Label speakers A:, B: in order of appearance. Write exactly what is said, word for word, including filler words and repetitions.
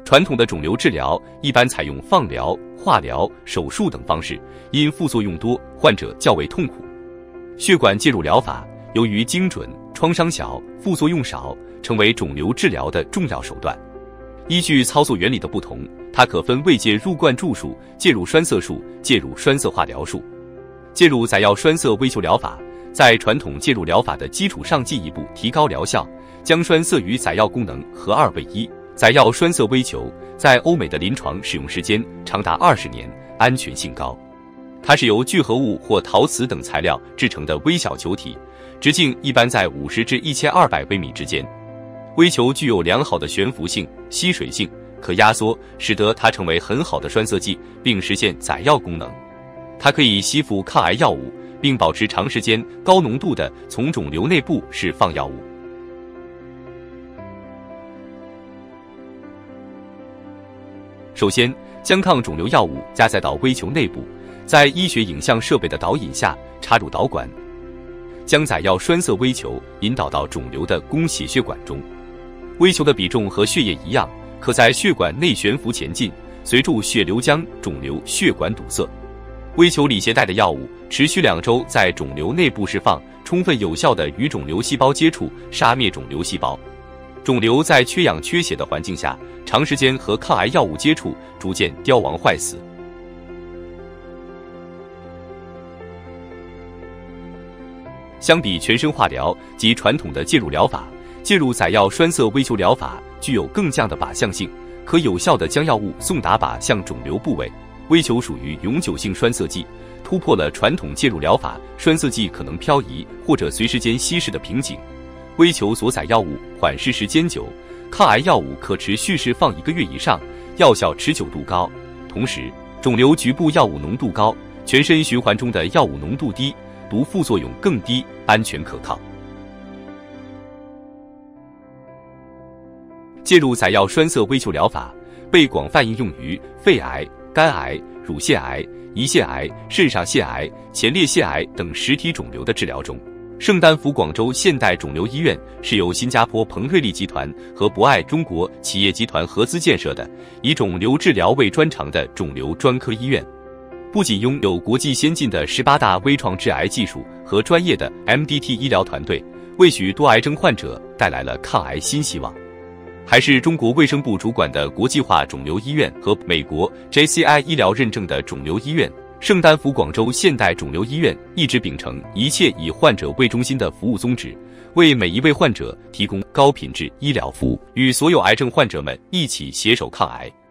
A: 传统的肿瘤治疗一般采用放疗、化疗、手术等方式，因副作用多，患者较为痛苦。血管介入疗法由于精准、创伤小、副作用少，成为肿瘤治疗的重要手段。依据操作原理的不同，它可分胃介入灌注术、介入栓塞术、介入栓塞化疗术。介入载药栓塞微球疗法在传统介入疗法的基础上进一步提高疗效，将栓塞与载药功能合二为一。载药栓塞微球在欧美的临床使用时间长达二十年，安全性高。它是由聚合物或陶瓷等材料制成的微小球体，直径一般在五十至一千二百微米之间。微球具有良好的悬浮性、吸水性，可压缩，使得它成为很好的栓塞剂，并实现载药功能。它可以吸附抗癌药物，并保持长时间高浓度的从肿瘤内部释放药物。首先，将抗肿瘤药物加载到微球内部，在医学影像设备的导引下插入导管，将载药栓塞微球引导到肿瘤的供血血管中。微球的比重和血液一样，可在血管内悬浮前进，随注血流将肿瘤血管堵塞。微球里携带的药物持续两周在肿瘤内部释放，充分有效地与肿瘤细胞接触，杀灭肿瘤细胞。肿瘤在缺氧缺血的环境下，长时间和抗癌药物接触，逐渐凋亡坏死。相比全身化疗及传统的介入疗法，介入载药栓塞微球疗法具有更强的靶向性，可有效地将药物送达靶向肿瘤部位。微球属于永久性栓塞剂，突破了传统介入疗法栓塞剂可能漂移或者随时间稀释的瓶颈。微球所载药物缓释时间久，抗癌药物可持续释放一个月以上，药效持久度高。同时，肿瘤局部药物浓度高，全身循环中的药物浓度低，毒副作用更低，安全可靠。介入载药栓塞微球疗法被广泛应用于肺癌、肝癌、乳腺癌、胰腺癌、肾上腺癌、前列腺癌等实体肿瘤的治疗中。圣丹福广州现代肿瘤医院是由新加坡彭瑞利集团和博爱中国企业集团合资建设的，以肿瘤治疗为专长的肿瘤专科医院。不仅拥有国际先进的十八大微创治癌技术和专业的 M D T 医疗团队，为许多癌症患者带来了抗癌新希望，还是中国卫生部主管的国际化肿瘤医院和美国 J C I 医疗认证的肿瘤医院。圣丹福广州现代肿瘤医院一直秉承一切以患者为中心的服务宗旨，为每一位患者提供高品质医疗服务，与所有癌症患者们一起携手抗癌。